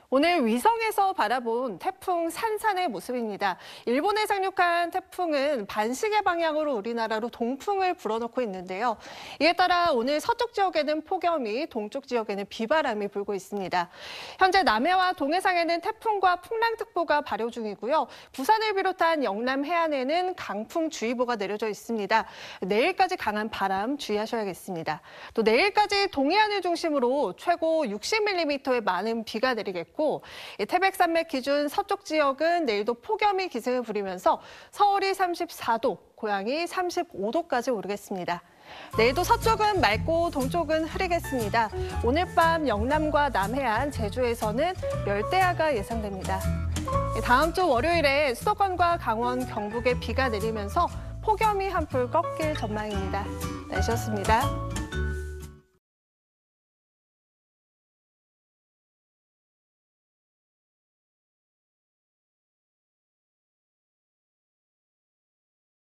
오늘 위성에서 바라본 태풍 산산의 모습입니다. 일본에 상륙한 태풍은 반시계 방향으로 우리나라로 동풍을 불어넣고 있는데요. 이에 따라 오늘 서쪽 지역에는 폭염이, 동쪽 지역에는 비바람이 불고 있습니다. 현재 남해와 동해상에는 태풍과 풍랑특보가 발효 중이고요. 부산을 비롯한 영남 해안에는 강풍주의보가 내려져 있습니다. 내일까지 강한 바람 주의하셔야겠습니다. 또 내일까지 동해안을 중심으로 최고 60mm의 많은 비가 내리겠고 태백산맥 기준 서쪽 지역은 내일도 폭염이 기승을 부리면서 서울이 34도, 고양이 35도까지 오르겠습니다. 내일도 서쪽은 맑고 동쪽은 흐리겠습니다. 오늘 밤 영남과 남해안, 제주에서는 열대야가 예상됩니다. 다음 주 월요일에 수도권과 강원, 경북에 비가 내리면서 폭염이 한풀 꺾일 전망입니다. 날씨였습니다.